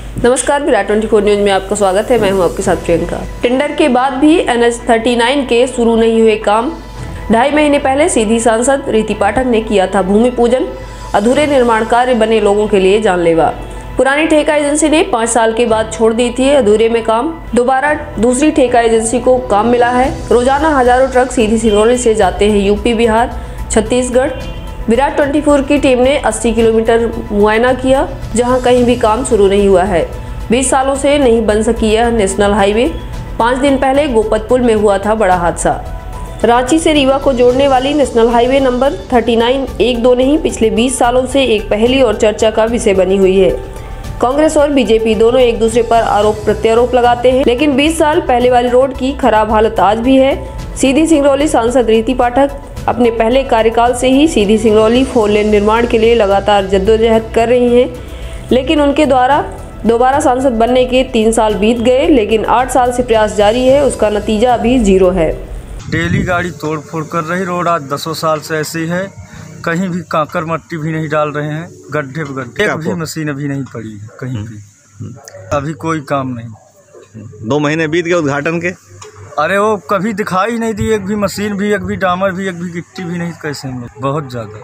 नमस्कार, विराट 24 न्यूज में आपका स्वागत है। मैं हूं आपके साथ प्रियंका। टेंडर के बाद भी NH-39 के शुरू नहीं हुए काम। 2.5 महीने पहले सीधी सांसद रीति पाठक ने किया था भूमि पूजन। अधूरे निर्माण कार्य बने लोगों के लिए जानलेवा। पुरानी ठेका एजेंसी ने 5 साल के बाद छोड़ दी थी अधूरे में काम। दोबारा दूसरी ठेका एजेंसी को काम मिला है। रोजाना हजारों ट्रक सीधी सिंगरौली से जाते हैं यूपी, बिहार, छत्तीसगढ़। विराट 24 की टीम ने 80 किलोमीटर मुआयना किया, जहां कहीं भी काम शुरू नहीं हुआ है। 20 सालों से नहीं बन सकी यह नेशनल हाईवे। 5 दिन पहले गोपत पुल में हुआ था बड़ा हादसा। रांची से रीवा को जोड़ने वाली नेशनल हाईवे नंबर 39 एक दो नहीं, पिछले 20 सालों से एक पहेली और चर्चा का विषय बनी हुई है। कांग्रेस और बीजेपी दोनों एक दूसरे पर आरोप प्रत्यारोप लगाते हैं, लेकिन 20 साल पहले वाली रोड की खराब हालत आज भी है। सीधी सिंगरौली सांसद रीति पाठक अपने पहले कार्यकाल से ही सीधी सिंगरौली 4 लेन निर्माण के लिए लगातार जद्दोजहद कर रही हैं, लेकिन उनके द्वारा दोबारा सांसद बनने के 3 साल बीत गए, लेकिन 8 साल से प्रयास जारी है। उसका नतीजा अभी 0 है। डेली गाड़ी तोड़ फोड़ कर रही। रोड आज 10 साल से ऐसी है, कहीं भी कांकर मट्टी भी नहीं डाल रहे हैं, गड्ढे पे गड्ढे। एक भी मशीन अभी नहीं पड़ी है कहीं भी, अभी कोई काम नहीं। 2 महीने बीत गए उद्घाटन के। अरे वो कभी दिखाई नहीं दी, एक भी मशीन भी, एक भी डामर भी, एक भी गिट्टी भी नहीं। कैसे हम लोग बहुत ज़्यादा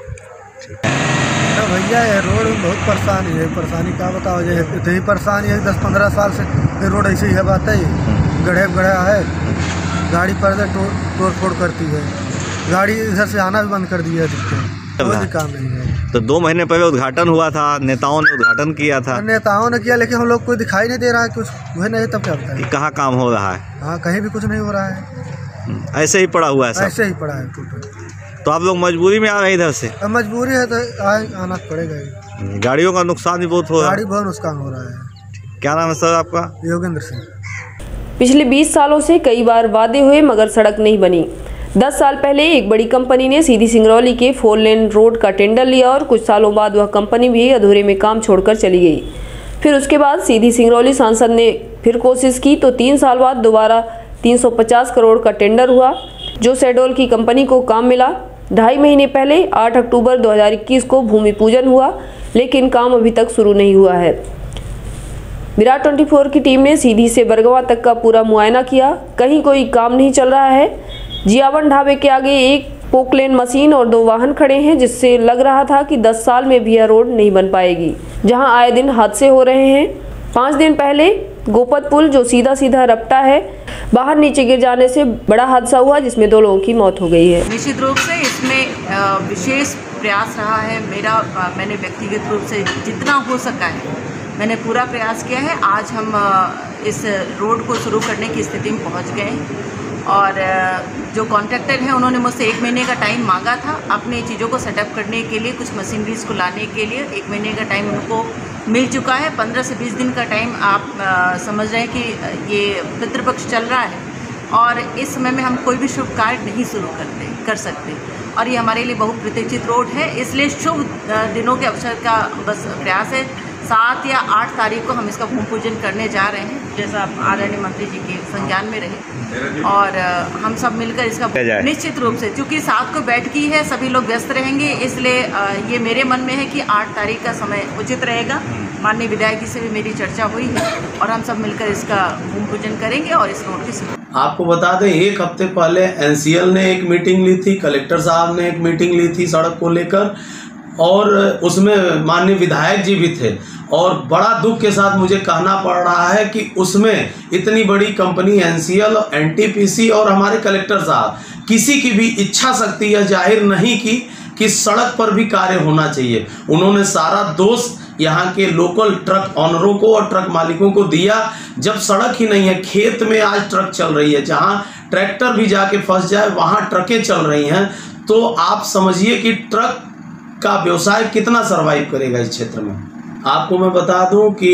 भैया ये रोड में बहुत परेशानी है। परेशानी क्या बताओ, यही परेशानी है। 10-15 साल से ये रोड ऐसे ही है, बात है गड्ढे गढ़ा है। गाड़ी पर तोड़ फोड़ करती है, गाड़ी इधर से आना भी बंद कर दिया है। कोई भी काम नहीं है। तो 2 महीने पहले उद्घाटन हुआ था, नेताओं ने उद्घाटन किया था। नेताओं ने किया, लेकिन हम लोग कोई दिखाई नहीं दे रहा है कुछ। वही नहीं, तब क्या बताएं कहाँ काम हो रहा है? हाँ, कहीं भी कुछ नहीं हो रहा है। ऐसे ही पड़ा हुआ है सब। ऐसे ही पड़ा है टोटल। तो आप लोग मजबूरी में आ रहे इधर से? अब मजबूरी है तो आना पड़ेगा ही। गाड़ियों का नुकसान भी बहुत हो रहा है। गाड़ी बहुत नुकसान हो रहा है। क्या नाम है सर आपका? योगेंद्र सिंह। पिछले 20 सालों से कई बार वादे हुए मगर सड़क नहीं बनी। 10 साल पहले एक बड़ी कंपनी ने सीधी सिंगरौली के 4 लेन रोड का टेंडर लिया और कुछ सालों बाद वह कंपनी भी अधूरे में काम छोड़कर चली गई। फिर उसके बाद सीधी सिंगरौली सांसद ने फिर कोशिश की तो 3 साल बाद दोबारा 350 करोड़ का टेंडर हुआ, जो शहडोल की कंपनी को काम मिला। 2.5 महीने पहले 8 अक्टूबर 2021 को भूमि पूजन हुआ, लेकिन काम अभी तक शुरू नहीं हुआ है। विराट 24 की टीम ने सीधी से बरगवा तक का पूरा मुआयना किया, कहीं कोई काम नहीं चल रहा है। जियावन ढाबे के आगे एक पोकलेन मशीन और 2 वाहन खड़े हैं, जिससे लग रहा था कि 10 साल में भी यह रोड नहीं बन पाएगी, जहां आए दिन हादसे हो रहे हैं। 5 दिन पहले गोपत पुल जो सीधा रपटा है, बाहर नीचे गिर जाने से बड़ा हादसा हुआ, जिसमें 2 लोगों की मौत हो गई है। निश्चित रूप से इसमें विशेष प्रयास रहा है मेरा। मैंने व्यक्तिगत रूप से जितना हो सका है मैंने पूरा प्रयास किया है। आज हम इस रोड को शुरू करने की स्थिति में पहुंच गए और जो कॉन्ट्रैक्टर हैं उन्होंने मुझसे 1 महीने का टाइम मांगा था अपनी चीज़ों को सेटअप करने के लिए, कुछ मशीनरीज को लाने के लिए। 1 महीने का टाइम उनको मिल चुका है। 15 से 20 दिन का टाइम आप समझ रहे हैं कि ये पितृपक्ष चल रहा है और इस समय में हम कोई भी शुभ कार्य नहीं शुरू कर सकते और ये हमारे लिए बहुत प्रतीक्षित रोड है। इसलिए शुभ दिनों के अवसर का बस प्रयास है। 7 या 8 तारीख को हम इसका भूमि पूजन करने जा रहे हैं, जैसा आदरणीय मंत्री जी के संज्ञान में रहे, और हम सब मिलकर इसका निश्चित रूप से, क्योंकि 7 को बैठकी है, सभी लोग व्यस्त रहेंगे, इसलिए ये मेरे मन में है कि 8 तारीख का समय उचित रहेगा। माननीय विधायक जी से भी मेरी चर्चा हुई है और हम सब मिलकर इसका भूमि पूजन करेंगे और इस रोड की आपको बता दें, 1 हफ्ते पहले NCL ने एक मीटिंग ली थी, कलेक्टर साहब ने एक मीटिंग ली थी सड़क को लेकर, और उसमें माननीय विधायक जी भी थे। और बड़ा दुख के साथ मुझे कहना पड़ रहा है कि उसमें इतनी बड़ी कंपनी NCL, NTPC और हमारे कलेक्टर साहब किसी की भी इच्छा शक्ति यह जाहिर नहीं की कि सड़क पर भी कार्य होना चाहिए। उन्होंने सारा दोष यहाँ के लोकल ट्रक ऑनरों को और ट्रक मालिकों को दिया। जब सड़क ही नहीं है, खेत में आज ट्रक चल रही है, जहाँ ट्रैक्टर भी जाके फंस जाए वहाँ ट्रकें चल रही हैं, तो आप समझिए कि ट्रक का व्यवसाय कितना सरवाइव करेगा इस क्षेत्र में। आपको मैं बता दूं कि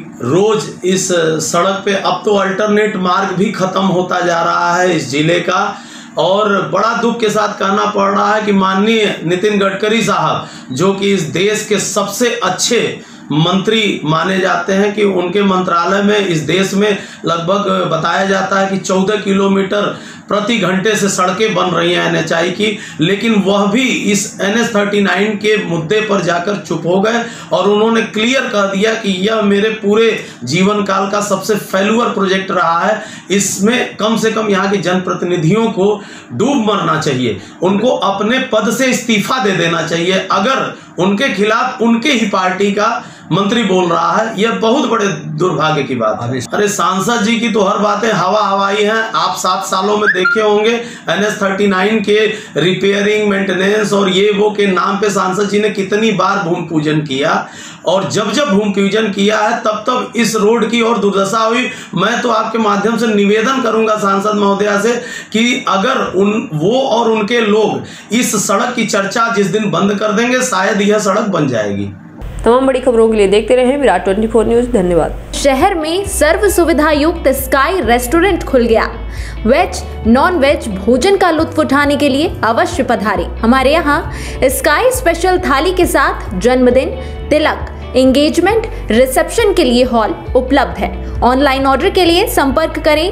रोज इस सड़क पे अब तो अल्टरनेट मार्ग भी खत्म होता जा रहा है इस जिले का, और बड़ा दुख के साथ कहना पड़ रहा है कि माननीय नितिन गडकरी साहब, जो कि इस देश के सबसे अच्छे मंत्री माने जाते हैं कि उनके मंत्रालय में इस देश में लगभग बताया जाता है कि 14 किलोमीटर प्रति घंटे से सड़कें बन रही हैं NHI की, लेकिन वह भी इस NH39 के मुद्दे पर जाकर चुप हो गए और उन्होंने क्लियर कह दिया कि यह मेरे पूरे जीवन काल का सबसे फेल्यूर प्रोजेक्ट रहा है, इसमें कम से कम यहाँ के जनप्रतिनिधियों को डूब मरना चाहिए, उनको अपने पद से इस्तीफा दे देना चाहिए अगर उनके खिलाफ उनके ही पार्टी का मंत्री बोल रहा है। यह बहुत बड़े दुर्भाग्य की बात है। अरे सांसद जी की तो हर बातें हवा हवाई हैं। आप 7 सालों में देखे होंगे NH39 के रिपेयरिंग, मेंटेनेंस और ये वो के नाम पे सांसद जी ने कितनी बार भूमि पूजन किया, और जब जब भूमि पूजन किया है तब तब इस रोड की और दुर्दशा हुई। मैं तो आपके माध्यम से निवेदन करूंगा सांसद महोदया से कि अगर वो और उनके लोग इस सड़क की चर्चा जिस दिन बंद कर देंगे, शायद यह सड़क बन जाएगी। तमाम बड़ी खबरों के लिए देखते रहें विराट 24 न्यूज। धन्यवाद। शहर में सर्व सुविधा युक्त स्काई रेस्टोरेंट खुल गया। वेज नॉन वेज भोजन का लुत्फ उठाने के लिए अवश्य पधारें। हमारे यहाँ स्काई स्पेशल थाली के साथ जन्मदिन, तिलक, एंगेजमेंट, रिसेप्शन के लिए हॉल उपलब्ध है। ऑनलाइन ऑर्डर के लिए संपर्क करें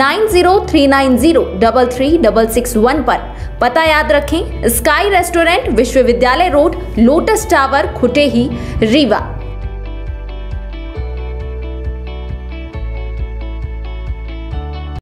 9039033661 पर। पता याद रखें, sky restaurant, Vishwavidyalaya road, lotus tower, Khutehi, Rewa.